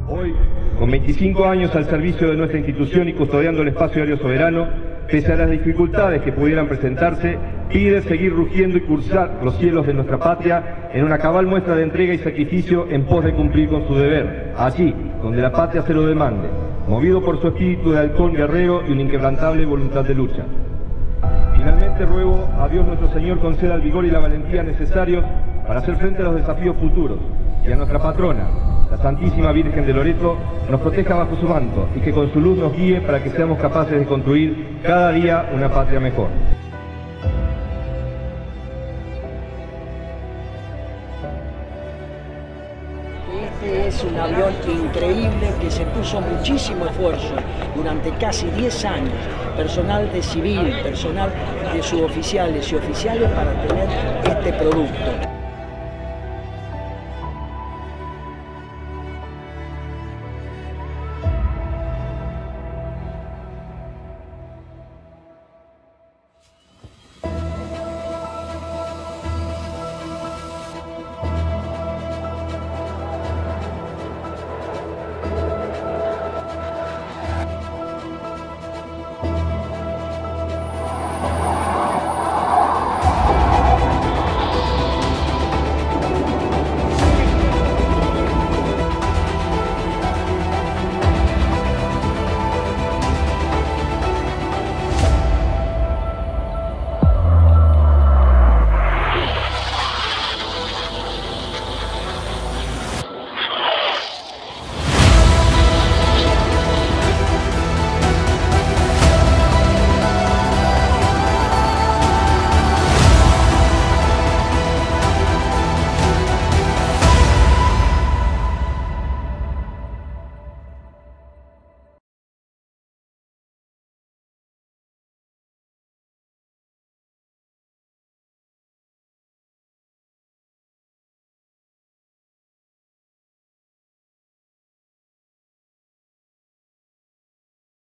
Hoy, con 25 años al servicio de nuestra institución y custodiando el espacio aéreo soberano, pese a las dificultades que pudieran presentarse, pide seguir rugiendo y cursar los cielos de nuestra patria en una cabal muestra de entrega y sacrificio en pos de cumplir con su deber, allí donde la patria se lo demande, movido por su espíritu de halcón guerrero y una inquebrantable voluntad de lucha. Finalmente ruego a Dios nuestro Señor conceda el vigor y la valentía necesarios para hacer frente a los desafíos futuros, y a nuestra patrona, la Santísima Virgen de Loreto, nos proteja bajo su manto y que con su luz nos guíe para que seamos capaces de construir cada día una patria mejor. Este es un avión increíble que se puso muchísimo esfuerzo durante casi 10 años, personal de civil, personal de suboficiales y oficiales para tener este producto.